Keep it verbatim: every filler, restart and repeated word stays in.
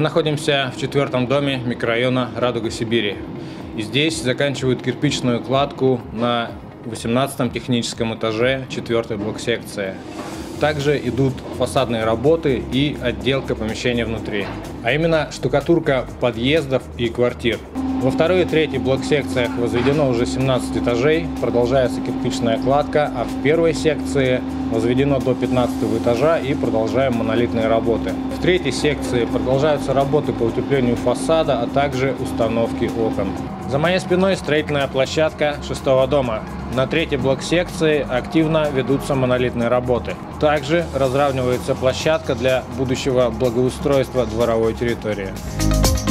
находимся в четвертом доме микрорайона Радуга Сибири. И здесь заканчивают кирпичную кладку на восемнадцатом техническом этаже четвертой блок-секции. Также идут фасадные работы и отделка помещения внутри, а именно штукатурка подъездов и квартир. Во второй и третьей блок-секциях возведено уже семнадцать этажей, продолжается кирпичная кладка, а в первой секции возведено до пятнадцатого этажа и продолжаем монолитные работы. В третьей секции продолжаются работы по утеплению фасада, а также установки окон. За моей спиной строительная площадка шестого дома. На третьей блок-секции активно ведутся монолитные работы. Также разравнивается площадка для будущего благоустройства дворовой территории.